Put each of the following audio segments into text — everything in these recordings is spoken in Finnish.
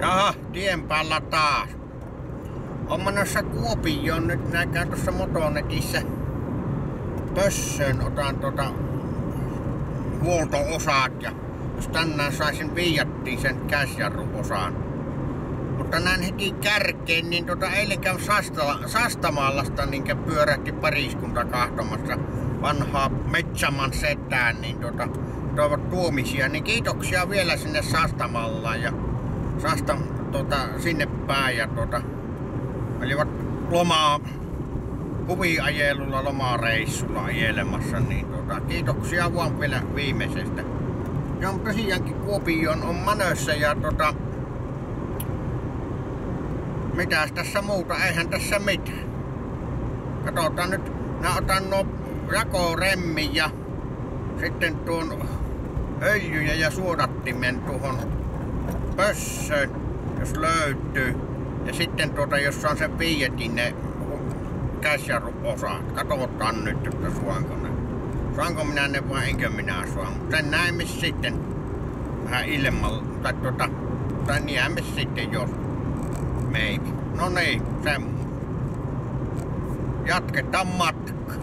Jaha, tien päällä taas. On menossa Kuopioon nyt, näkään tuossa Motonetissä pössöön, otan huolto-osat ja jos tänään saisin viiattiin sen käsjarruosan. Mutta näin heti kärkeen, niin eilen käyn Sastamaalasta, niin pyörähti pariskunta kahtomassa vanhaa Metsäman setään, niin toivat tuomisia, niin kiitoksia vielä sinne Sastamallaan ja sinne päin ja olivat huviajelulla, lomareissulla ajelemassa, niin kiitoksia vaan vielä viimeisestä. Ja on tosiaankin Kuopioon on manössä ja mitäs tässä muuta, eihän tässä mitään. Katsotaan nyt, mä otan nuo jakoremmin ja sitten tuon öljyjä ja suodattimen tuohon pössöön, jos löytyy. Ja sitten jos on se Fiatin ne käsjarruosat. Katsotaan nyt, että saanko minä ne vai enkö minä saa. Mutta sen näemme sitten vähän ilmalla. Tai näemme sitten jos. Maybe. No niin, semmoinen. Jatketaan matkaa.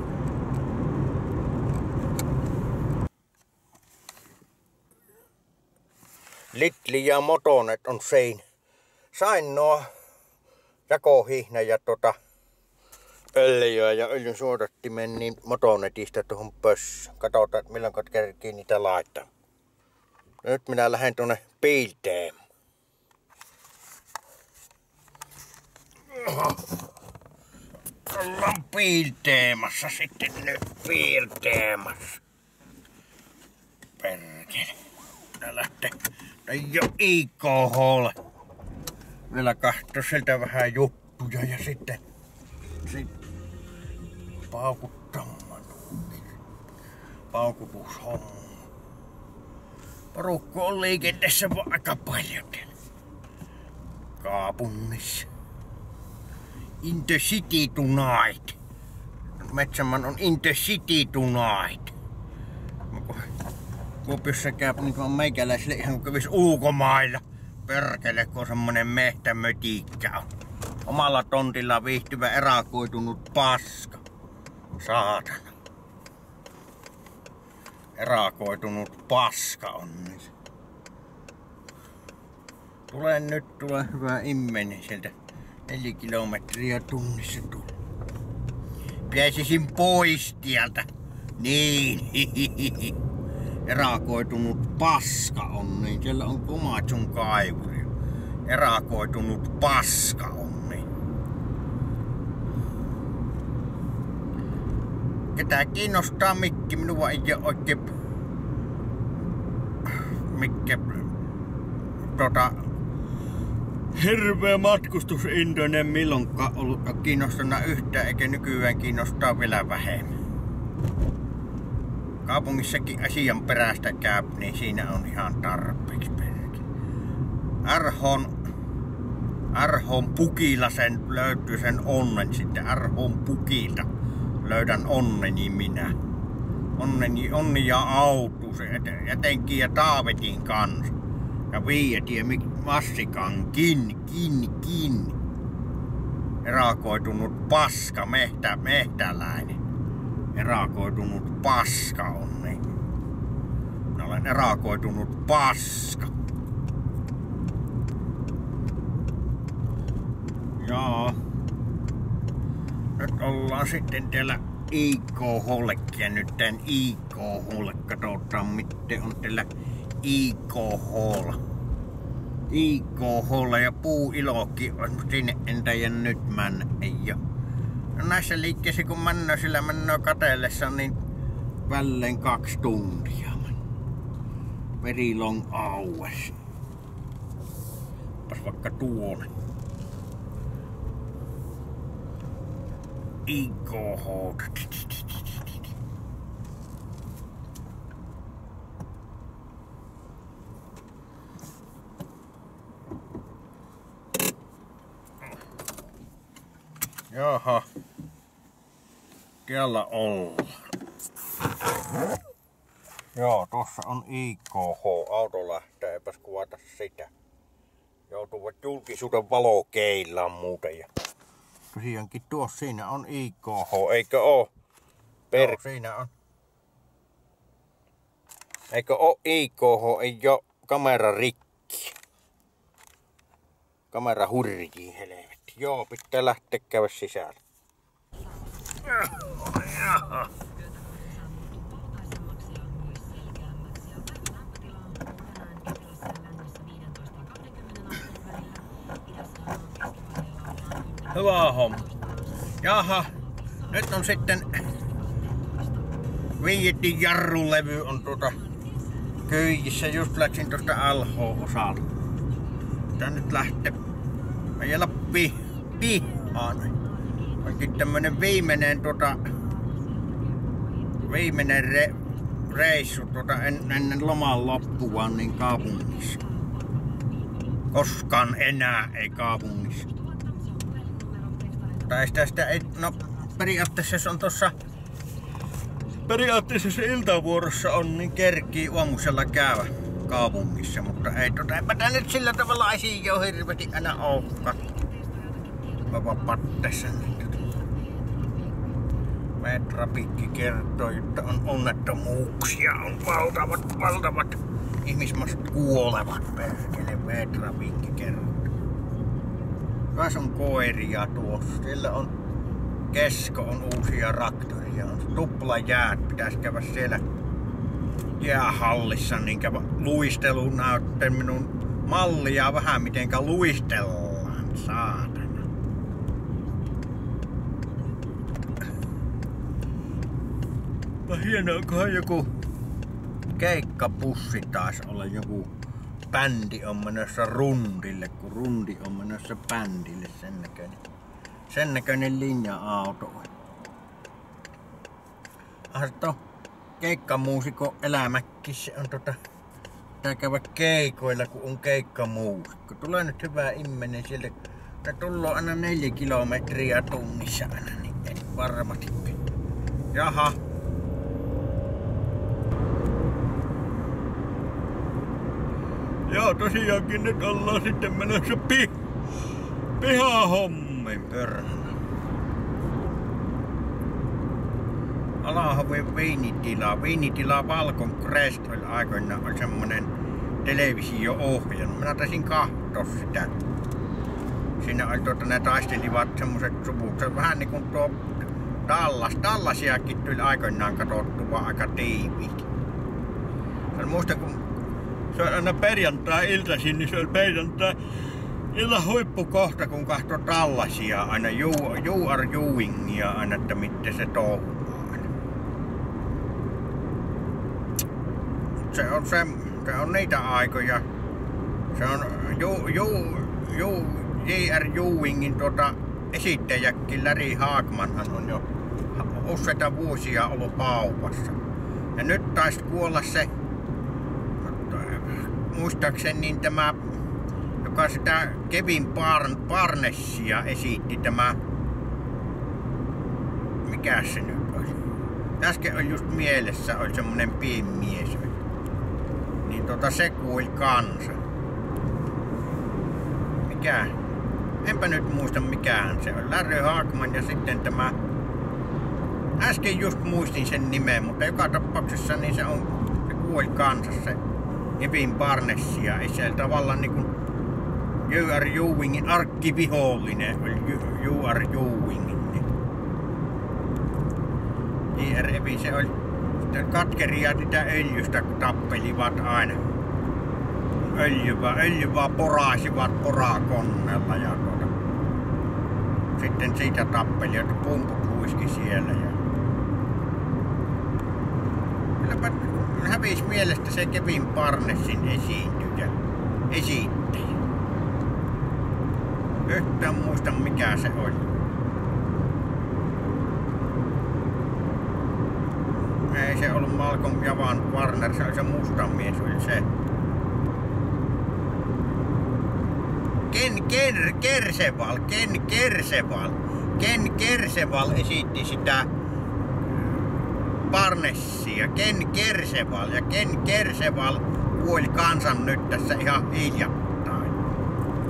Litli ja Motonet on sein. Sain nuo jakohihna ja öljyä ja öljyn suodattimen niin Motonetista tuohon pössöön. Katsotaan milloin kerkii niitä laittaa. Nyt minä lähden tuonne Piilteen. Ollaan piirteemassa sitten nyt piirteemassa. Perkele. Tää lähtee jo IKH:lle. Vielä kahtoo sieltä vähän juttuja ja sitten paukutushomma. Porukka on liikenteessä aika paljon kaupungissa. In the city tonight. Metsäman on in the city tonight. Kuopiossa käy niin on meikäläisille ihan kuin kävis ulkomailla. Perkele, kun semmonen mehtämötikkä on. Omalla tontilla viihtyvä erakoitunut paska. Saatana. Erakoitunut paska on nyt. Tulee hyvä immeni sieltä. 4 kilometriä tunnissa tuli. Pääsisin pois tieltä. Niin. Erakoitunut paska on niin. Siellä on Komatsun kaivuri. Erakoitunut paska on niin. Ketä kiinnostaa mikki? Minua ei ole oikein hirveä matkustusintoinen milloinkaan ollutkaan kiinnostanut yhtään, eikä nykyään kiinnostaa vielä vähemmän. Kaupungissakin asian perästä käy, niin siinä on ihan tarpeeksi perke. Arhon pukilla sen löytyy sen onnen sitten. Arhon pukilta löydän onneni minä. Onni ja autus, etenkin ja Taavetin kanssa. Ja Viiet ja Massikan kiinni. Erakoitunut paska, mehtäläinen. Erakoitunut paska on niin. Minä olen erakoitunut paska. Joo. Nyt ollaan sitten täällä IKH:lle ja nyt tän IKH:lle katsotaan miten on täällä IKH:lla ja puuilokin on sinne entä ja nyt ei oo. No näissä liikkeissä kun sillä mennään katellessa niin välein 2 tuntia. Very long hours. Pas vaikka tuonne. IKH. Jaha. Täällä ollaan. Joo, tuossa on IKH. Auto lähtee, eipäs kuvata sitä. joutuvat julkisuuden valokeilaan muuten. Ja tosiaankin tuossa siinä on IKH, eikö oo? Joo, siinä on. Eikö oo IKH, ei oo kamera rikki. Kamera hurjii, helvetti. Joo, pitää lähteä käydä sisällä. Hyvä homma. Jaha, nyt on sitten Viijetin jarrulevy on kyyjissä. Just läksin tuosta LH-osalta. Tää nyt lähtee ajalla pihaan. Onkin tämmönen viimeinen reissu ennen loman loppua niin kaupungissa. Koskaan enää ei kaupungissa. Tai tästä ei, no periaatteessa se on tossa. Periaatteessa se iltavuorossa on, niin kerkii aamusella käydä kaupungissa, mutta eipä tää nyt sillä tavalla asioita hirveästi aina olekaan. Vapa pattessa. Metrapikki kertoo, että on onnettomuuksia, on valtavat ihmismassat kuolevat perkele. Metrapikki kertoo. Kas on koiria tuossa, siellä on Kesko on uusia traktoria, on tuplajäät, pitäis käydä siellä jäähallissa, niin käydä luisteluun näyttää minun mallia vähän mitenkä luistellaan, saatana. Hienoakohan joku keikkapussi taas olla, joku bändi on menossa rundille, kun rundi on menossa bändille, sen näköinen linja-auto. Sitten on keikkamuusikon elämäkin, se on pitää käydä keikoilla, kun on keikkamuusikko. Tulee nyt hyvä immenen sieltä, ne tullaan aina 4 kilometriä tunnissa aina, niin ei varmasti. Jaha. Joo, tosiaankin nyt ollaan sitten menossa pihahommiin pörnä. Alahavien viinitila Valkon Crest oli aikoinaan oli semmonen televisio-ohjelma. Minä taisin katsoa sitä. Siinä oli ne taistelivat semmoset suvut. Se on vähän niinku tuo Dallasiakin tuli aikoinaan katsottu vaan aika tiiviikin. Muistan kun se on aina perjantai-iltaisin, niin se on perjantai-illan huippukohta, kun katsoo Dallasia aina, you are doingia aina, että miten se touhuu aina. Se on niitä aikoja. Se on J.R. Ewingin esittäjäkin Larry Hagmanhan on jo useita vuosia ollut paupassa. Ja nyt taisi kuolla se, muistaakseni niin tämä, joka sitä Kevin Barnesia esitti, tämä, mikä se nyt oli? Äsken oli just mielessä, oli semmonen pieni mies. Niin se kuoli kanssa. Mikä? Enpä nyt muista mikään se on. Larry Hagman ja sitten tämä, äsken just muistin sen nimen, mutta joka tapauksessa niin se kuoli kanssa se Kevin Barnesia. Ei siellä tavallaan niinku J.R. Ewingin arkkivihollinen oli J.R. Ewingin. J.R. Ewing se oli katkeria niitä öljystä tappelivat aina. Öljyvää poraisivat porakoneella ja sitten siitä tappelivat, pumput huiski siellä. Ja kylläpä hävisi mielestä se Kevin Barnesin esiintyjä. Yhtään muista mikä se oli. Ei se ollut Malcolm Javan Warner, se oli se musta mies, oli se. Ken Kerseval esitti sitä Barnesia. Ken Kerseval kuoli kansan nyt tässä ihan hiljattain.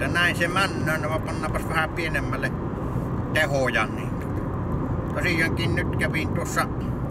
Ja näin se männöön, vaan pannaanpas vähän pienemmälle tehoja. Niin tosiaankin nyt kävin tuossa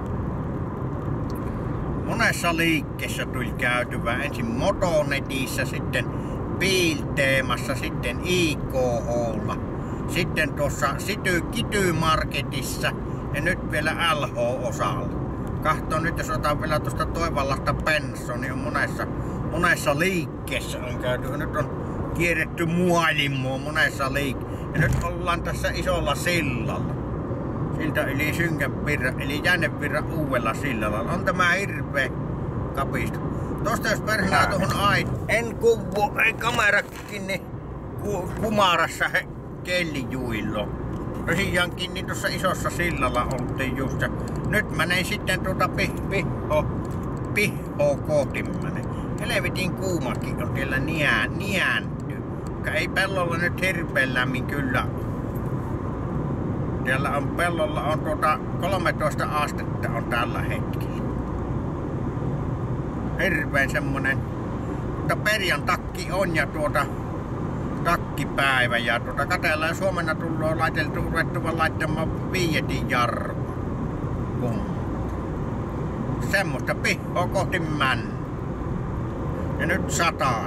monessa liikkeessä tuli käytyvä. Ensin Motonetissä, sitten Biilteemassa, sitten IKH:lla. Sitten tuossa City Marketissa ja nyt vielä LH-osalla. Kahtoon nyt, jos otan vielä tuosta Toivallasta Pensso, niin on monessa liikkeessä on käyty. Nyt on kierretty Mualimmoa monessa liikkeessä. Ja nyt ollaan tässä isolla sillalla. Siltä yli Synkänvirran, eli Jännevirran uudella sillalla. On tämä hirveä kapisto. Tosta jos perhänää tuohon en kuvu, ei kamerakin, niin kumarassa kellijuillo. Tosiaankin niin tuossa isossa sillalla oltiin just. Nyt menee sitten tuota pihoa kohti menee. Helvetin kuumakin on siellä niänty. Ei pellolla nyt hirveän lämmin kyllä. Siellä on pellolla on 13 astetta on tällä hetkellä. Hirveän semmonen. Mutta perjantakki on ja takkipäivä ja katsellaan Suomena tullut ruvettu laittamaan 5 jarrua. Semmoista pihoa kohti mennä. Ja nyt sataa.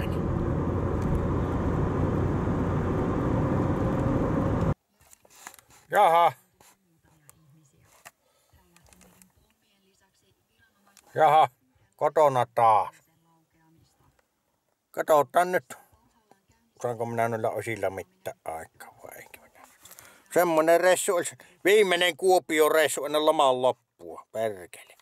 Jaha, kotona taas. Katsotaan nyt, saanko minä noilla osilla mitään aikaa vai eikä mitään. Semmonen reissu olisi viimeinen Kuopio-reissu ennen loman loppua, perkele.